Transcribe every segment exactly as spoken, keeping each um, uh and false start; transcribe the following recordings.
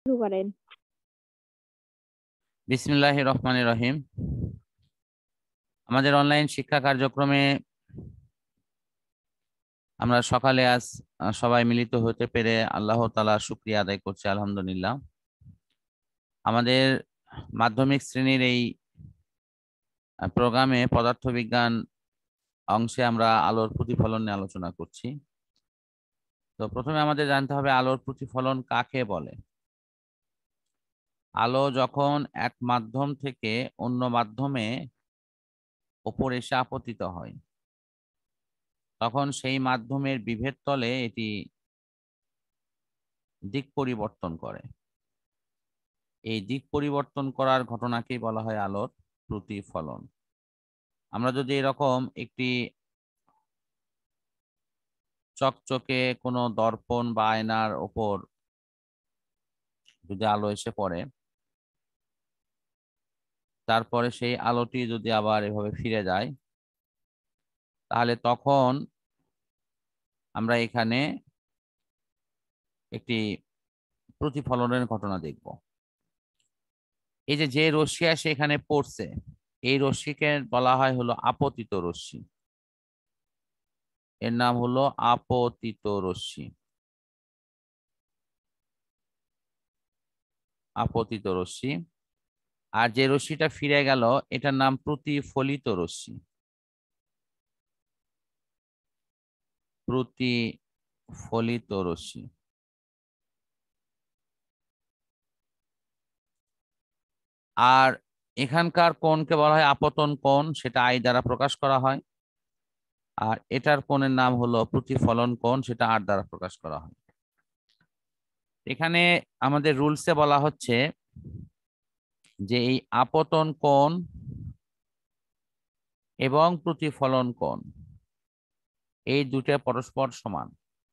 শুরু করেন। বিসমিল্লাহির রহমানির রহিম। আমাদের অনলাইন শিক্ষা কার্যক্রমে আমরা সকালে আজ আহ, সবাই মিলিত হতে পেরে আল্লাহ তাআলা শুকরিয়া আদায় করছি, আলহামদুলিল্লাহ। আমাদের মাধ্যমিক শ্রেণীর এই আহ, প্রোগ্রামে পদার্থবিজ্ঞান অংশে আমরা আলোর প্রতিফলন নিয়ে আলোচনা করছি। তো প্রথমে আমাদের জানতে হবে আলোর প্রতিফলন কাকে বলে। আলো যখন এক মাধ্যম থেকে অন্য মাধ্যমে ওপর এসে আপতিত হয়, তখন সেই মাধ্যমের বিভেদ তলে এটি দিক পরিবর্তন করে। এই দিক পরিবর্তন করার ঘটনাকেই বলা হয় আলোর প্রতিফলন। আমরা যদি এরকম একটি চকচকে কোনো দর্পণ বা আয়নার ওপর যদি আলো এসে পড়ে, তারপরে সেই আলোটি যদি আবার এভাবে ফিরে যায়, তাহলে তখন আমরা এখানে একটি প্রতিফলনের ঘটনা দেখব। এই যে যে রশ্মি আসে এখানে পড়ছে, এই রশ্মিকে বলা হয় হলো আপতিত রশ্মি। এর নাম হলো আপতিত রশ্মি। আপতিত রশ্মি। আর যে রশ্মিটা ফিরে গেল, এটার নাম প্রতিফলিত রশ্মি। প্রতিফলিত রশ্মি। আর এখানকার কোণকে বলা হয় আপতন কোণ, সেটা আই দ্বারা প্রকাশ করা হয়। আর এটার কোণের নাম হলো প্রতিফলন কোণ, সেটা আর দ্বারা প্রকাশ করা হয়। এখানে আমাদের রুলসে বলা হচ্ছে যে এই আপতন কোণ এবং প্রতিফলন কোণ এই দুটো পরস্পর সমান।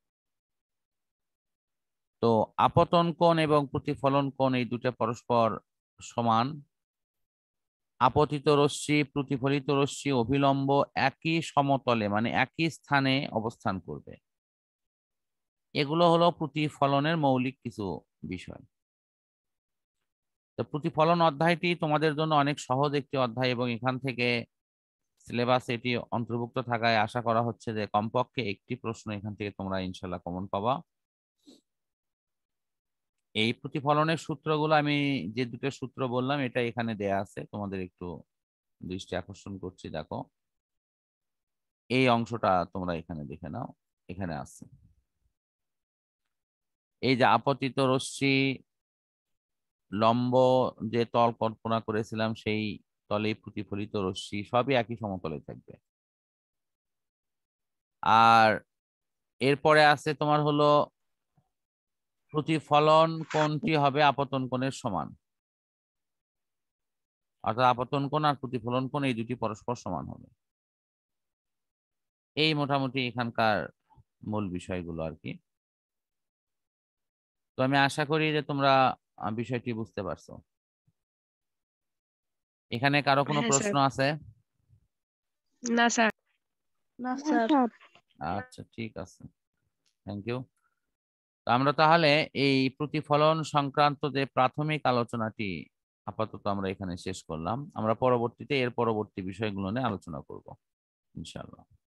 তো আপতন কোণ এবং প্রতিফলন কোণ এই দুটো পরস্পর সমান। আপতিত রশ্মি প্রতিফলিত রশ্মি অভিলম্ব একই সমতলে মানে একই স্থানে অবস্থান করবে। এগুলো হলো প্রতিফলনের মৌলিক কিছু বিষয়। তো প্রতিফলন অধ্যায়টি তোমাদের জন্য অনেক সহজ একটি অধ্যায় এবং এখান থেকে সিলেবাস এটি অন্তর্ভুক্ত থাকায় আশা করা হচ্ছে যে কমপক্ষে একটি প্রশ্ন এখান থেকে তোমরা ইনশাল্লাহ কমন পাবা। এই প্রতিফলনের সূত্রগুলো আমি যে দুটো সূত্র বললাম এটা এখানে দেয়া আছে, তোমাদের একটু দৃষ্টি আকর্ষণ করছি, দেখো এই অংশটা তোমরা এখানে দেখে নাও, এখানে আছে। এই যে আপতিত রশ্মি লম্ব যে তল কল্পনা করেছিলাম, সেই তলে প্রতিফলিত রশ্মি সবই একই সমতলে থাকবে। আর এরপরে আছে তোমার হলো প্রতিফলন কোণটি হবে আপতন কোণের সমান, অর্থাৎ আপতন কোণ আর প্রতিফলন কোণ এই দুটি পরস্পর সমান হবে। এই মোটামুটি এখানকার মূল বিষয়গুলো আর কি। তো আমি আশা করি যে তোমরা আহ, বিষয়টি বুঝতে পারছো। এখানে কারো কোনো হ্যাঁ প্রশ্ন স্যার। আছে? না স্যার। না না স্যার। স্যার। আচ্ছা, ঠিক আছে, থ্যাংক ইউ। তো আমরা তাহলে এই প্রতিফলন সংক্রান্ত যে প্রাথমিক আলোচনাটি আপাতত আমরা এখানে শেষ করলাম। আমরা পরবর্তীতে এর পরবর্তী বিষয়গুলো নিয়ে আলোচনা করব ইনশাআল্লাহ।